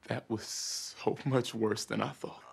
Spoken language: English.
That was so much worse than I thought.